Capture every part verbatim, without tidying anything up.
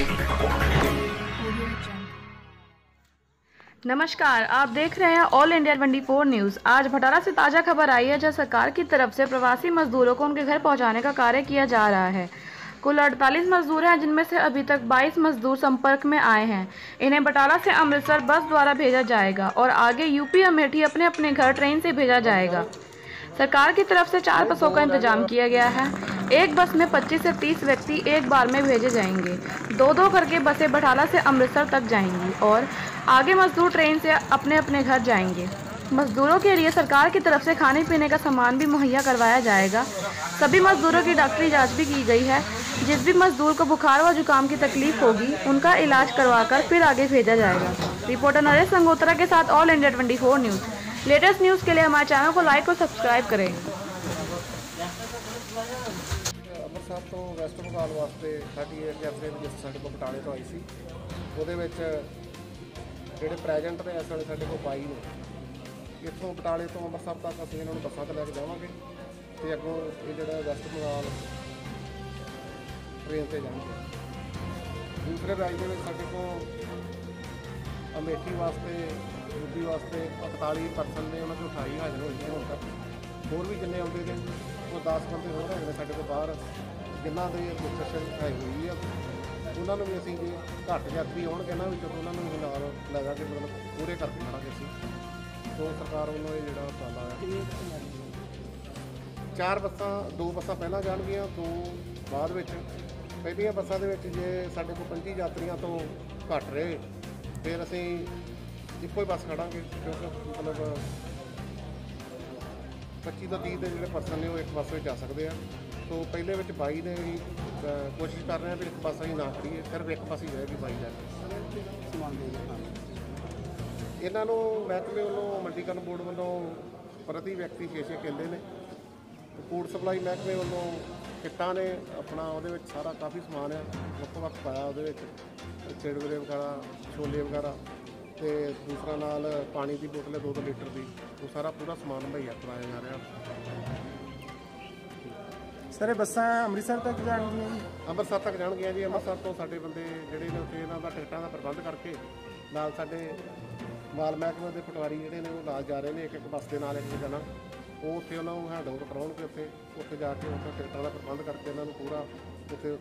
नमस्कार, आप देख रहे हैं ऑल इंडिया चौबीस न्यूज़। आज भटारा से ताज़ा खबर आई है, जहां सरकार की तरफ से प्रवासी मजदूरों को उनके घर पहुंचाने का कार्य किया जा रहा है। कुल अड़तालीस मजदूर हैं, जिनमें से अभी तक बाईस मजदूर संपर्क में आए हैं। इन्हें भटारा से अमृतसर बस द्वारा भेजा जाएगा और आगे यूपी अमेठी अपने अपने घर ट्रेन से भेजा जाएगा। सरकार की तरफ से चार बसों का इंतजाम किया गया है। एक बस में पच्चीस से तीस व्यक्ति एक बार में भेजे जाएंगे। दो दो करके बसें भटारा से अमृतसर तक जाएंगी और आगे मजदूर ट्रेन से अपने अपने घर जाएंगे। मजदूरों के लिए सरकार की तरफ से खाने पीने का सामान भी मुहैया करवाया जाएगा। सभी मजदूरों की डॉक्टरी जांच भी की गई है। जिस भी मजदूर को बुखार व जुकाम की तकलीफ होगी, उनका इलाज करवाकर फिर आगे भेजा जाएगा। रिपोर्टर नरेश संगोत्रा के साथ ऑल इंडिया चौबीस न्यूज़। लेटेस्ट न्यूज़ के लिए हमारे चैनल को लाइक और सब्सक्राइब करें। ਅੰਮ੍ਰਿਤਸਰ ਤੋਂ ਵੈਸਟ ਬੰਗਾਲ ਵਾਸਤੇ ਸਾਡੀ ਇੱਕ ਯਾਤਰੀ ਰਜਿਸਟਰ ਸਾਡੇ ਕੋਲ ਬਟਾਲੇ ਤੋਂ ਆਈ ਸੀ। ਉਹਦੇ ਵਿੱਚ ਜਿਹੜੇ ਪ੍ਰੈਜੈਂਟ ਨੇ ਇਸ ਵੇਲੇ ਸਾਡੇ ਕੋਲ ਬਾਈ ਨੇ। ਇੱਥੋਂ ਬਟਾਲੇ ਤੋਂ ਅੰਮ੍ਰਿਤਸਰ ਤੱਕ ਅਸੀਂ ਇਹਨਾਂ ਨੂੰ ਬੱਸਾਂ 'ਤੇ ਲੈ ਕੇ ਜਾਵਾਂਗੇ ਅਤੇ ਅੱਗੋਂ ਇਹ ਜਿਹੜਾ ਵੈਸਟ ਬੰਗਾਲ ਟ੍ਰੇਨ 'ਤੇ ਜਾਣਗੇ। ਦੂਸਰੇ ਰਾਜ ਦੇ ਵਿੱਚ ਸਾਡੇ ਕੋਲ ਅਮੇਠੀ ਵਾਸਤੇ ਯੂਪੀ ਵਾਸਤੇ ਇਕਤਾਲੀ ਪਰਸਨ ਨੇ, ਉਹਨਾਂ 'ਚੋਂ ਅਠਾਈ ਹਾਜ਼ਰ ਹੋਏ ਨੇ ਹੁਣ ਤੱਕ। ਹੋਰ ਵੀ ਜਿੰਨੇ ਆਉਂਦੇ ਨੇ ਉਹ ਦਸ ਬੰਦੇ ਹੋਰ ਹੈਗੇ ਨੇ ਸਾਡੇ ਕੋਲ ਬਾਹਰ, ਜਿਨ੍ਹਾਂ ਦੀ ਰਜਿਸਟ੍ਰੇਸ਼ਨ ਹੈ ਹੋਈ ਆ। ਉਹਨਾਂ ਨੂੰ ਵੀ ਅਸੀਂ ਜੇ ਘੱਟ ਯਾਤਰੀ ਆਉਣਗੇ ਇਹਨਾਂ ਵਿੱਚੋਂ ਉਹਨਾਂ ਨੂੰ ਵੀ ਨਾਲ ਲੈ ਜਾ ਕੇ ਮਤਲਬ ਪੂਰੇ ਕਰਕੇ ਖੜਾਂਗੇ ਅਸੀਂ। ਤੋਂ ਸਰਕਾਰ ਵੱਲੋਂ ਇਹ ਜਿਹੜਾ ਉਪਰਾਲਾ ਹੈ, ਚਾਰ ਬੱਸਾਂ, ਦੋ ਬੱਸਾਂ ਪਹਿਲਾਂ ਜਾਣਗੀਆਂ, ਦੋ ਬਾਅਦ ਵਿੱਚ। ਪਹਿਲੀਆਂ ਬੱਸਾਂ ਦੇ ਵਿੱਚ ਜੇ ਸਾਡੇ ਕੋਲ ਪੰਜੀ ਯਾਤਰੀਆਂ ਤੋਂ ਘੱਟ ਰਹੇ ਫਿਰ ਅਸੀਂ ਇੱਕੋ ਹੀ ਬੱਸ ਖੜਾਂਗੇ, ਕਿਉਂਕਿ ਮਤਲਬ ਪੱਚੀ ਤੋਂ ਤੀਹ ਦੇ ਜਿਹੜੇ ਪਰਸਨ ਨੇ ਉਹ ਇੱਕ ਬੱਸ ਵਿੱਚ ਜਾ ਸਕਦੇ ਆ। ਤੋਂ ਪਹਿਲੇ ਵਿੱਚ ਬਾਈ ਨੇ ਵੀ ਕੋਸ਼ਿਸ਼ ਕਰ ਰਹੇ ਹਾਂ ਵੀ ਇੱਕ ਬੱਸ ਅਸੀਂ ਨਾ ਖੜੀਏ, ਸਿਰਫ ਇੱਕ ਬੱਸ ਹੀ ਜਾਏਗੀ ਬਾਈ ਲੈ ਕੇ ਸਮਾਨ ਦੇ। ਇਹਨਾਂ ਨੂੰ ਮਹਿਕਮੇ ਵੱਲੋਂ ਮੰਡੀਕਰਨ ਬੋਰਡ ਵੱਲੋਂ ਪ੍ਰਤੀ ਵਿਅਕਤੀ ਛੇ ਛੇ ਕਿੱਲੇ ਨੇ। ਫੂਡ ਸਪਲਾਈ ਮਹਿਕਮੇ ਵੱਲੋਂ ਕਿੱਟਾਂ ਨੇ ਆਪਣਾ, ਉਹਦੇ ਵਿੱਚ ਸਾਰਾ ਕਾਫੀ ਸਮਾਨ ਆ ਵੱਖ ਵੱਖ ਪਾਇਆ। ਉਹਦੇ ਵਿੱਚ ਚਿੜਵਰੇ ਵਗੈਰਾ, ਛੋਲੇ ਵਗੈਰਾ, ਅਤੇ ਦੂਸਰਾ ਨਾਲ ਪਾਣੀ ਦੀ ਬੋਤਲ ਹੈ ਦੋ ਦੋ ਲੀਟਰ ਦੀ। ਉਹ ਸਾਰਾ ਪੂਰਾ ਸਮਾਨ ਮੁਹੱਈਆ ਕਰਵਾਇਆ ਜਾ ਰਿਹਾ। ਸਰ ਇਹ ਬੱਸਾਂ ਅੰਮ੍ਰਿਤਸਰ ਤੱਕ ਜਾਣਗੀਆਂ ਜੀ? ਅੰਮ੍ਰਿਤਸਰ ਤੱਕ ਜਾਣਗੀਆਂ ਜੀ। ਅੰਮ੍ਰਿਤਸਰ ਤੋਂ ਸਾਡੇ ਬੰਦੇ ਜਿਹੜੇ ਨੇ ਉੱਥੇ ਇਹਨਾਂ ਦਾ ਟਿਕਟਾਂ ਦਾ ਪ੍ਰਬੰਧ ਕਰਕੇ ਨਾਲ ਸਾਡੇ ਮਾਲ ਮਹਿਕਮੇ ਦੇ ਪਟਵਾਰੀ ਜਿਹੜੇ ਨੇ ਉਹ ਨਾਲ ਜਾ ਰਹੇ ਨੇ। ਇੱਕ ਇੱਕ ਬੱਸ ਦੇ ਨਾਲ ਇੱਕ ਜਾਣਾ, ਉਹ ਉੱਥੇ ਉਹਨਾਂ ਨੂੰ ਹੈਂਡਓਵਰ ਕਰਾਉਣਗੇ। ਉੱਥੇ ਉੱਥੇ ਜਾ ਕੇ ਉੱਥੇ ਟਿਕਟਾਂ ਦਾ ਪ੍ਰਬੰਧ ਕਰਕੇ ਇਹਨਾਂ ਨੂੰ ਪੂਰਾ ਉੱਥੇ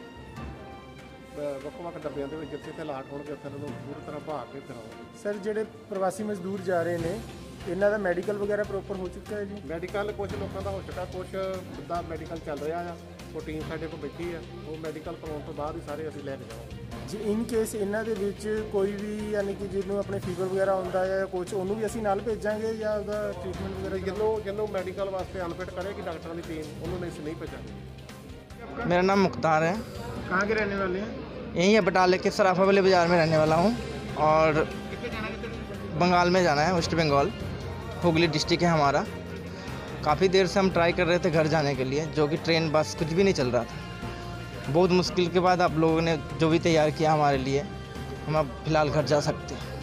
ਵੱਖ ਵੱਖ ਡੱਬਿਆਂ ਦੇ ਵਿੱਚ ਜਿੱਥੇ ਇੱਥੇ ਲਾਟ ਹੋਣਗੇ ਉੱਥੇ ਇਹਨਾਂ ਨੂੰ ਪੂਰੀ ਤਰ੍ਹਾਂ ਭਾਅ ਕੇ ਕਰਾਉਣਗੇ। ਸਰ ਜਿਹੜੇ ਪ੍ਰਵਾਸੀ ਮਜ਼ਦੂਰ ਜਾ ਰਹੇ ਨੇ ਇਹਨਾਂ ਦਾ ਮੈਡੀਕਲ ਵਗੈਰਾ ਪ੍ਰੋਪਰ ਹੋ ਚੁੱਕਾ ਹੈ ਜੀ? ਮੈਡੀਕਲ ਕੁਛ ਲੋਕਾਂ ਦਾ ਹੋ ਚੁੱਕਾ, ਕੁਛ ਦਾ ਮੈਡੀਕਲ ਚੱਲ ਰਿਹਾ ਆ। ਉਹ ਟੀਮ ਸਾਡੇ ਕੋਲ ਬੈਠੀ ਆ, ਉਹ ਮੈਡੀਕਲ ਕਰਵਾਉਣ ਤੋਂ ਬਾਅਦ ਹੀ ਸਾਰੇ ਅਸੀਂ ਲੈ ਕੇ ਜਾਵਾਂਗੇ ਜੀ। ਇਨ ਕੇਸ ਇਹਨਾਂ ਦੇ ਵਿੱਚ ਕੋਈ ਵੀ ਯਾਨੀ ਕਿ ਜਿਹਨੂੰ ਆਪਣੇ ਫੀਵਰ ਵਗੈਰਾ ਹੁੰਦਾ ਹੈ ਜਾਂ ਕੁਛ, ਉਹਨੂੰ ਵੀ ਅਸੀਂ ਨਾਲ ਭੇਜਾਂਗੇ ਜਾਂ ਉਹਦਾ ਟ੍ਰੀਟਮੈਂਟ ਵਗੈਰਾ? ਜਿਹਨੂੰ ਜਿਹਨੂੰ ਮੈਡੀਕਲ ਵਾਸਤੇ ਅਨਫਿਟ ਕਰੇਗੀ ਡਾਕਟਰਾਂ ਦੀ ਟੀਮ, ਉਹਨੂੰ ਅਸੀਂ नहीं पहचानेंगे। मेरा नाम मुख्तार है। कहाँ के रहने वाले हैं? यहीं है, बटाले के सराफा वाले बाज़ार में रहने वाला हूँ और बंगाल में जाना है, वेस्ट बंगाल, हुगली डिस्ट्रिक्ट है हमारा। काफ़ी देर से हम ट्राई कर रहे थे घर जाने के लिए, जो कि ट्रेन बस कुछ भी नहीं चल रहा था। बहुत मुश्किल के बाद आप लोगों ने जो भी तैयार किया हमारे लिए, हम अब फ़िलहाल घर जा सकते हैं।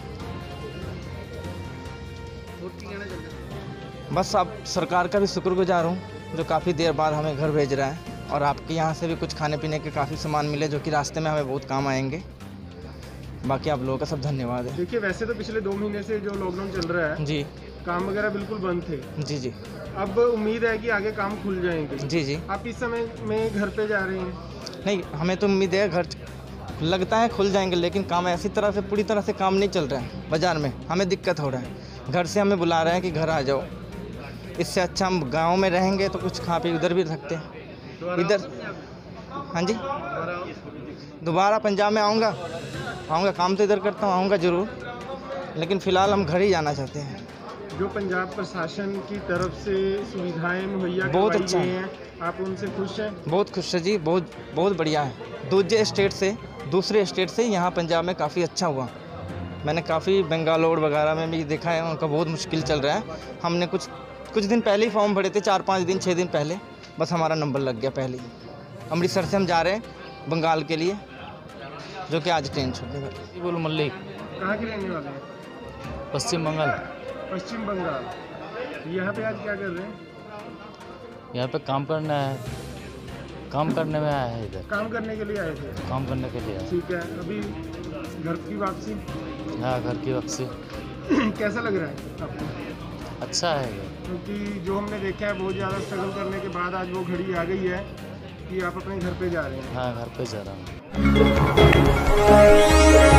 बस अब सरकार का भी शुक्रगुजार हूँ जो काफ़ी देर बाद हमें घर भेज रहा है, और आपके यहाँ से भी कुछ खाने पीने के काफ़ी सामान मिले जो कि रास्ते में हमें बहुत काम आएंगे। बाकी आप लोगों का सब धन्यवाद है। देखिए वैसे तो पिछले दो महीने से जो लॉकडाउन चल रहा है जी, काम वगैरह बिल्कुल बंद थे। जी जी। अब उम्मीद है कि आगे काम खुल जाएंगे। जी जी। आप इस समय में घर पे जा रहे हैं? नहीं, हमें तो उम्मीद है घर लगता है खुल जाएंगे, लेकिन काम ऐसी तरह से पूरी तरह से काम नहीं चल रहा है बाज़ार में। हमें दिक्कत हो रहा है, घर से हमें बुला रहे हैं कि घर आ जाओ। इससे अच्छा हम गाँव में रहेंगे तो कुछ खा पी उधर भी रखते हैं। इधर हाँ जी, दोबारा पंजाब में आऊँगा आऊँगा काम तो इधर करता हूँ, आऊँगा ज़रूर, लेकिन फ़िलहाल हम घर ही जाना चाहते हैं। जो पंजाब प्रशासन की तरफ से सुविधाएं मुहैया बहुत अच्छा हैं, आप उनसे खुश हैं? बहुत खुश है जी, बहुत बहुत बढ़िया है। दूसरे स्टेट से दूसरे स्टेट से यहाँ पंजाब में काफ़ी अच्छा हुआ। मैंने काफ़ी बेंगालोर वगैरह में भी देखा है, उनका बहुत मुश्किल चल रहा है। हमने कुछ कुछ दिन पहले ही फॉर्म भरे थे, चार पाँच दिन छः दिन पहले, बस हमारा नंबर लग गया पहले ही। अमृतसर से हम जा रहे हैं बंगाल के लिए, जो कि आज ट्रेन छूटने वाली। बोलो मल्लिक। कहाँ के रहने वाले हैं? पश्चिम बंगाल। पश्चिम बंगाल। यहाँ पे आज क्या कर रहे हैं? यहाँ पे काम करना है, काम करने में आया है इधर। काम करने के लिए आए थे? काम करने के लिए आया। ठीक है, अभी घर की वापसी? हाँ, घर की वापसी। कैसा लग रहा है आपको? अच्छा है ये। क्योंकि जो हमने देखा है बहुत ज़्यादा स्ट्रगल करने के बाद आज वो घड़ी आ गई है कि आप अपने घर पे जा रहे हैं। हाँ, घर पे जा रहा हूँ।